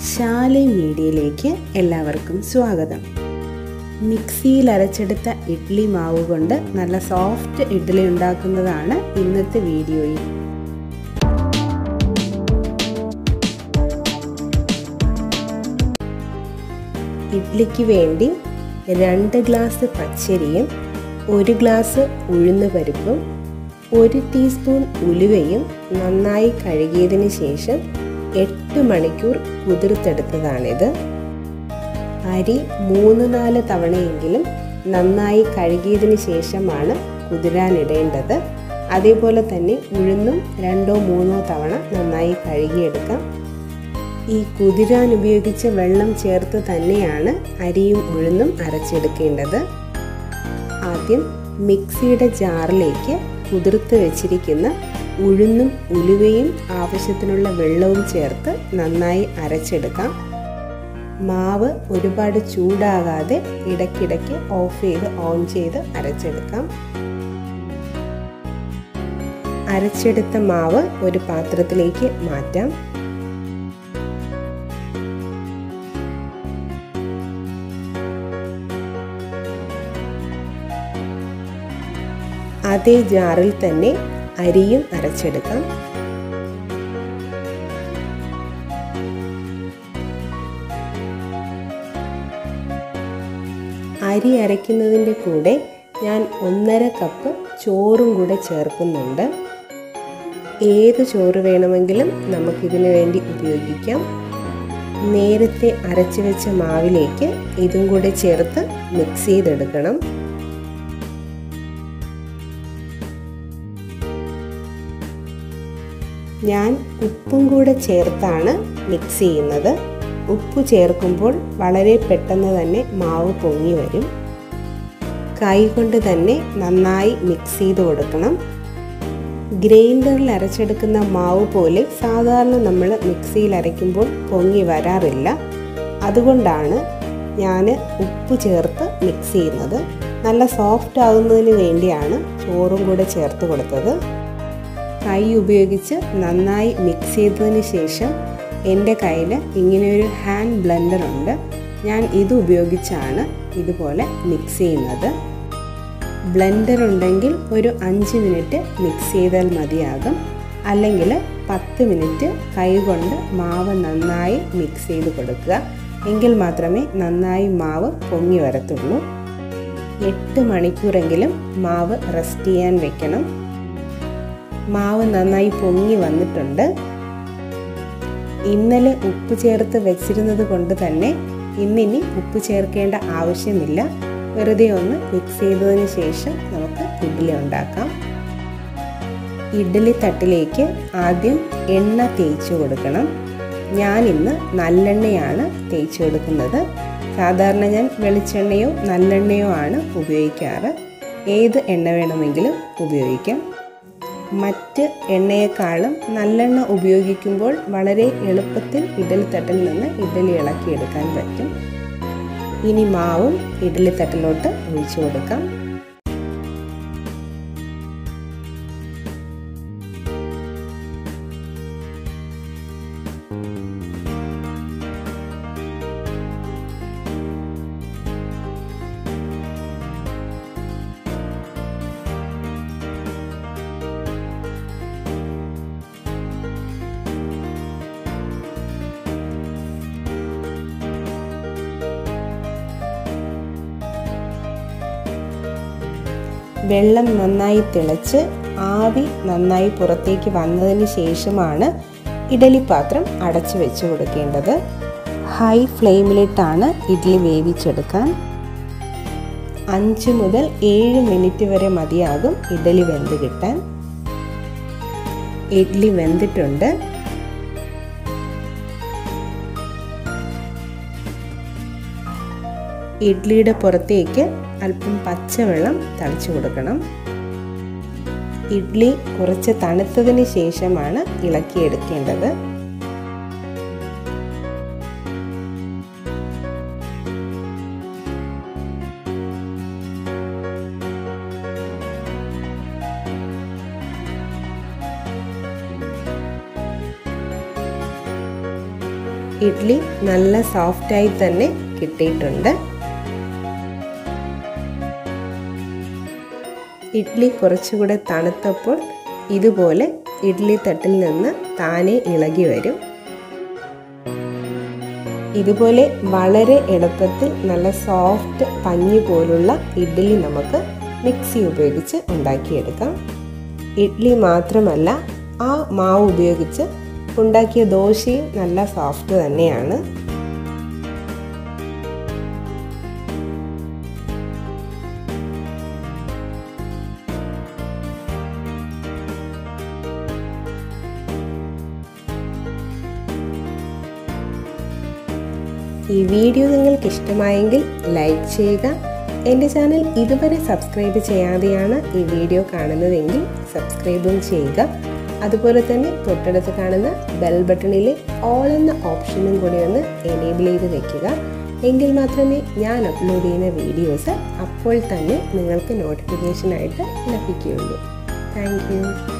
ശാലി മീഡിയയിലേക്ക് എല്ലാവർക്കും സ്വാഗതം. മിക്സിയിൽ അരച്ചെടുത്ത ഇഡ്ഡലി മാവ് കൊണ്ട് നല്ല സോഫ്റ്റ് ഇഡ്ഡലി ഉണ്ടാക്കുന്നതാണ് ഇന്നത്തെ വീഡിയോയിൽ. ഇഡ്ഡലിക്ക് വേണ്ടി 2 ഗ്ലാസ് പച്ചരിയും 1 ഗ്ലാസ് ഉഴുന്ന് പരിപ്പും 1 ടീസ്പൂൺ ഉലുവയും നന്നായി കഴുകിയതിന് ശേഷം 8 മണിക്കൂർ കുതിർത്തെടുത്തതാണിത്. അരി 3-4 തവണയെങ്കിലും നന്നായി കഴുകിയതിന് ശേഷമാണ് കുതിരാനിടേണ്ടത്. അതേപോലെ തന്നെ ഉഴുന്നും 2-3 തവണ നന്നായി കഴുകിയെടുക്കാം. ഈ കുതിരാൻ ഉപയോഗിച്ച വെള്ളം ചേർത്ത് തന്നെയാണ് അരിയും ഉഴുന്നും അരച്ചെടുക്കേണ്ടത്. ആദ്യം മിക്സിയുടെ ജാറിലേക്ക് കുതിർത്ത് വെച്ചിരിക്കുന്ന ഉഴുന്നും ഉലുവയും ആവശ്യത്തിനുള്ള വെള്ളവും ചേർത്ത് നന്നായി അരച്ചെടുക്കാം. മാവ് ഒരുപാട് ചൂടാകാതെ ഇടയ്ക്കിടയ്ക്ക് ഓഫ് ചെയ്ത് ഓൺ ചെയ്ത് അരച്ചെടുക്കാം. അരച്ചെടുത്ത മാവ് ഒരു പാത്രത്തിലേക്ക് മാറ്റാം. അതേ ജാറിൽ തന്നെ അരിയും അരച്ചെടുക്കാം. അരി അരയ്ക്കുന്നതിൻ്റെ കൂടെ ഞാൻ 1.5 കപ്പ് ചോറും കൂടെ ചേർക്കുന്നുണ്ട്. ഏത് ചോറ് വേണമെങ്കിലും നമുക്കിതിനു വേണ്ടി ഉപയോഗിക്കാം. നേരത്തെ അരച്ചു വെച്ച മാവിലേക്ക് ഇതും കൂടെ ചേർത്ത് മിക്സ് ചെയ്തെടുക്കണം. ഞാൻ ഉപ്പും കൂടെ ചേർത്താണ് മിക്സ് ചെയ്യുന്നത്. ഉപ്പ് ചേർക്കുമ്പോൾ വളരെ പെട്ടെന്ന് തന്നെ മാവ് പൊങ്ങി വരും. കൈ കൊണ്ട് തന്നെ നന്നായി മിക്സ് ചെയ്ത് കൊടുക്കണം. ഗ്രൈൻഡറിൽ അരച്ചെടുക്കുന്ന മാവ് പോലെ സാധാരണ നമ്മൾ മിക്സിയിൽ അരയ്ക്കുമ്പോൾ പൊങ്ങി വരാറില്ല. അതുകൊണ്ടാണ് ഞാൻ ഉപ്പ് ചേർത്ത് മിക്സ് ചെയ്യുന്നത്. നല്ല സോഫ്റ്റ് ആകുന്നതിന് വേണ്ടിയാണ് ചോറും കൂടെ ചേർത്ത് കൊടുത്തത്. കൈ ഉപയോഗിച്ച് നന്നായി മിക്സ് ചെയ്തതിന് ശേഷം എൻ്റെ കയ്യിൽ ഇങ്ങനെയൊരു ഹാൻഡ് ബ്ലെൻഡർ ഉണ്ട്. ഞാൻ ഇത് ഉപയോഗിച്ചാണ് ഇതുപോലെ മിക്സ് ചെയ്യുന്നത്. ബ്ലെൻഡർ ഉണ്ടെങ്കിൽ ഒരു 5 മിനിറ്റ് മിക്സ് ചെയ്താൽ മതിയാകും. അല്ലെങ്കിൽ 10 മിനിറ്റ് കൈ കൊണ്ട് മാവ് നന്നായി മിക്സ് ചെയ്ത് കൊടുക്കുക. എങ്കിൽ മാത്രമേ നന്നായി മാവ് പൊങ്ങി വരത്തുള്ളൂ. 8 മണിക്കൂറെങ്കിലും മാവ് റെസ്റ്റ് ചെയ്യാൻ വെക്കണം. മാവ് നന്നായി പൊങ്ങി വന്നിട്ടുണ്ട്. ഇന്നലെ ഉപ്പ് ചേർത്ത് വെച്ചിരുന്നത് കൊണ്ട് തന്നെ ഇന്നിനി ഉപ്പ് ചേർക്കേണ്ട ആവശ്യമില്ല. വെറുതെ ഒന്ന് മിക്സ് ചെയ്തതിന് ശേഷം നമുക്ക് ഇഡ്ഡലി ഉണ്ടാക്കാം. ഇഡ്ഡലി തട്ടിലേക്ക് ആദ്യം എണ്ണ തേച്ച് കൊടുക്കണം. ഞാനിന്ന് നല്ലെണ്ണയാണ് തേച്ച് കൊടുക്കുന്നത്. സാധാരണ ഞാൻ വെളിച്ചെണ്ണയോ നല്ലെണ്ണയോ ആണ് ഉപയോഗിക്കാറ്. ഏത് എണ്ണ വേണമെങ്കിലും ഉപയോഗിക്കാം. മറ്റ് എണ്ണയെക്കാളും നല്ലെണ്ണ ഉപയോഗിക്കുമ്പോൾ വളരെ എളുപ്പത്തിൽ ഇഡ്ഡലി തട്ടിൽ നിന്ന് ഇഡ്ഡലി ഇളക്കിയെടുക്കാൻ പറ്റും. ഇനി മാവും ഇഡ്ഡലി തട്ടിലോട്ട് ഒഴിച്ചു കൊടുക്കാം. വെള്ളം നന്നായി തിളച്ച് ആവി നന്നായി പുറത്തേക്ക് വന്നതിന് ശേഷമാണ് ഇഡ്ഡലി പാത്രം അടച്ചു വെച്ച് കൊടുക്കേണ്ടത്. ഹൈ ഫ്ലെയിമിലിട്ടാണ് ഇഡ്ഡലി വേവിച്ചെടുക്കാൻ. 5 മുതൽ 7 മിനിറ്റ് വരെ മതിയാകും ഇഡ്ഡലി വെന്ത് കിട്ടാൻ. ഇഡ്ഡലി വെന്തിട്ടുണ്ട്. ഇഡ്ഡലിയുടെ പുറത്തേക്ക് അല്പം പച്ചവെള്ളം തളിച്ചു കൊടുക്കണം. ഇഡ്ഡലി കുറച്ച് തണുത്തതിന് ശേഷമാണ് ഇളക്കിയെടുക്കേണ്ടത്. ഇഡ്ഡലി നല്ല സോഫ്റ്റായി തന്നെ കിട്ടിയിട്ടുണ്ട്. ഇഡ്ഡലി കുറച്ചുകൂടെ തണുത്തപ്പോൾ ഇതുപോലെ ഇഡ്ഡലി തട്ടിൽ നിന്ന് താനെ ഇളകി വരും. ഇതുപോലെ വളരെ എളുപ്പത്തിൽ നല്ല സോഫ്റ്റ് പഞ്ഞി പോലുള്ള ഇഡ്ഡലി നമുക്ക് മിക്സി ഉപയോഗിച്ച് ഉണ്ടാക്കിയെടുക്കാം. ഇഡ്ഡലി മാത്രമല്ല, ആ മാവ് ഉപയോഗിച്ച് ഉണ്ടാക്കിയ ദോശയും നല്ല സോഫ്റ്റ് തന്നെയാണ്. ഈ വീഡിയോ നിങ്ങൾക്ക് ഇഷ്ടമായെങ്കിൽ ലൈക്ക് ചെയ്യുക. എൻ്റെ ചാനൽ ഇതുവരെ സബ്സ്ക്രൈബ് ചെയ്യാതെയാണ് ഈ വീഡിയോ കാണുന്നതെങ്കിൽ സബ്സ്ക്രൈബും ചെയ്യുക. അതുപോലെ തന്നെ തൊട്ടടുത്ത് കാണുന്ന ബെൽ ബട്ടണിലെ ഓൾ എന്ന ഓപ്ഷനും കൂടി ഒന്ന് എനേബിൾ ചെയ്ത് വയ്ക്കുക. എങ്കിൽ മാത്രമേ ഞാൻ അപ്ലോഡ് ചെയ്യുന്ന വീഡിയോസ് അപ്പോൾ തന്നെ നിങ്ങൾക്ക് നോട്ടിഫിക്കേഷനായിട്ട് ലഭിക്കുകയുള്ളൂ. Thank U.